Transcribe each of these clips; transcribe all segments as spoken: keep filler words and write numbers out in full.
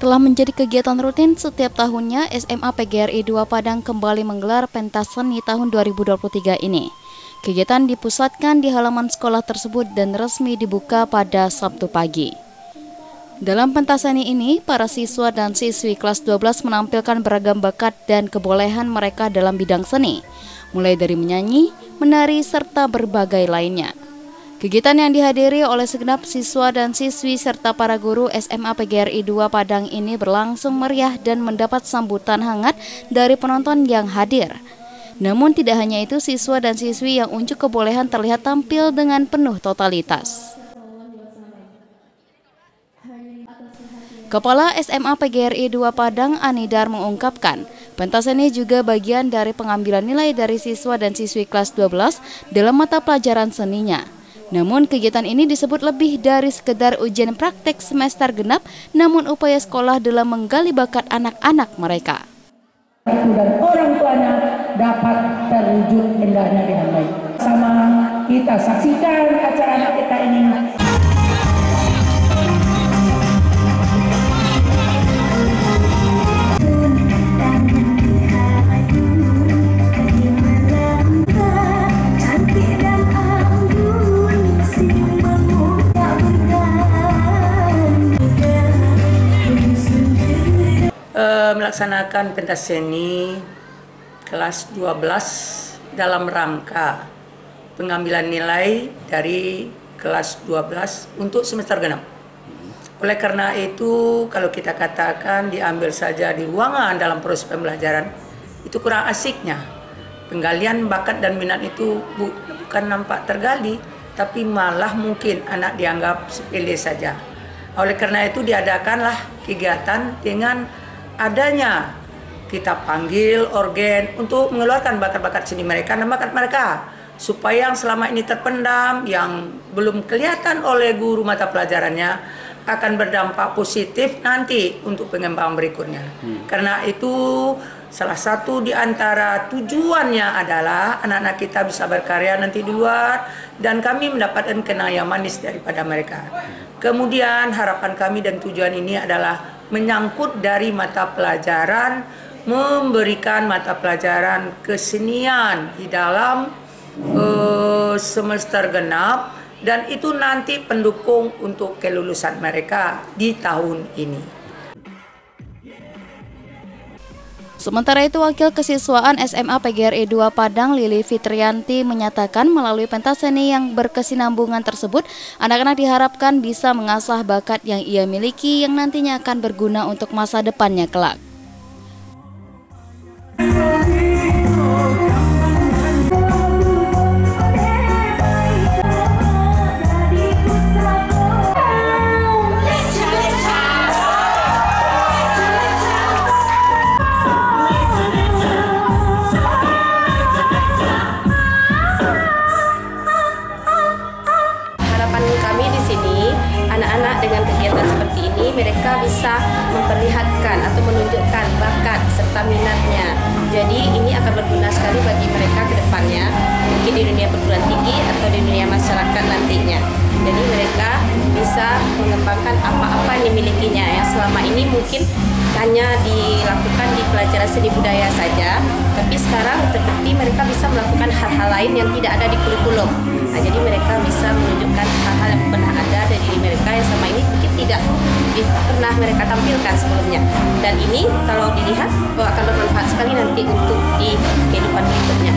Telah menjadi kegiatan rutin setiap tahunnya, S M A P G R I dua Padang kembali menggelar pentas seni tahun dua ribu dua puluh tiga ini. Kegiatan dipusatkan di halaman sekolah tersebut dan resmi dibuka pada Sabtu pagi. Dalam pentas seni ini, para siswa dan siswi kelas dua belas menampilkan beragam bakat dan kebolehan mereka dalam bidang seni, mulai dari menyanyi, menari, serta berbagai lainnya. Kegiatan yang dihadiri oleh segenap siswa dan siswi serta para guru S M A P G R I dua Padang ini berlangsung meriah dan mendapat sambutan hangat dari penonton yang hadir. Namun tidak hanya itu, siswa dan siswi yang unjuk kebolehan terlihat tampil dengan penuh totalitas. Kepala S M A P G R I dua Padang, Anidar, mengungkapkan, pentas ini juga bagian dari pengambilan nilai dari siswa dan siswi kelas dua belas dalam mata pelajaran seninya. Namun kegiatan ini disebut lebih dari sekedar ujian praktek semester genap, namun upaya sekolah dalam menggali bakat anak-anak mereka. Dan orang tuanya dapat terwujud indahnya dengan baik. Sama kita saksikan acara anak kita ini. Melaksanakan pentas seni kelas dua belas dalam rangka pengambilan nilai dari kelas dua belas untuk semester genap. Oleh karena itu, kalau kita katakan diambil saja di ruangan dalam proses pembelajaran, itu kurang asiknya. Penggalian bakat dan minat itu bu, bukan nampak tergali, tapi malah mungkin anak dianggap sepele saja. Oleh karena itu diadakanlah kegiatan dengan adanya kita panggil organ untuk mengeluarkan bakat-bakat seni mereka dan bakat mereka, supaya yang selama ini terpendam, yang belum kelihatan oleh guru mata pelajarannya, akan berdampak positif nanti untuk pengembangan berikutnya. Hmm. Karena itu salah satu di antara tujuannya adalah anak-anak kita bisa berkarya nanti di luar dan kami mendapatkan kenang manis daripada mereka. Kemudian harapan kami dan tujuan ini adalah menyangkut dari mata pelajaran, memberikan mata pelajaran kesenian di dalam uh, semester genap, dan itu nanti pendukung untuk kelulusan mereka di tahun ini. Sementara itu, Wakil Kesiswaan S M A P G R I dua Padang, Lili Fitrianti, menyatakan melalui pentas seni yang berkesinambungan tersebut, anak-anak diharapkan bisa mengasah bakat yang ia miliki yang nantinya akan berguna untuk masa depannya kelak. Dengan kegiatan seperti ini, mereka bisa memperlihatkan atau menunjukkan bakat serta minatnya. Jadi ini akan berguna sekali bagi mereka ke depannya, mungkin di dunia perguruan tinggi atau di dunia masyarakat nantinya. Jadi mereka bisa mengembangkan apa-apa yang dimilikinya, yang selama ini mungkin hanya dilakukan di pelajaran seni budaya saja, tapi sekarang terbukti mereka bisa melakukan hal-hal lain yang tidak ada di kurikulum. Nah, jadi mereka bisa menunjukkan hal-hal yang pernah ada dari diri mereka yang selama ini mungkin tidak pernah mereka tampilkan sebelumnya. Dan ini kalau dilihat oh, akan bermanfaat sekali nanti untuk di kehidupan berikutnya.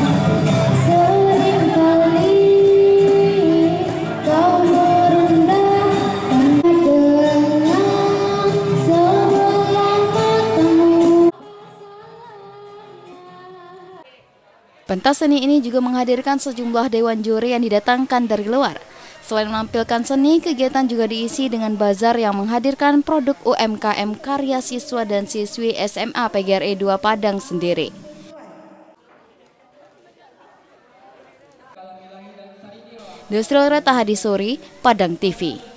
Pentas seni ini juga menghadirkan sejumlah dewan juri yang didatangkan dari luar. Selain menampilkan seni, kegiatan juga diisi dengan bazar yang menghadirkan produk U M K M karya siswa dan siswi S M A P G R I dua Padang sendiri. Desrilreta Hadisuri, Padang T V.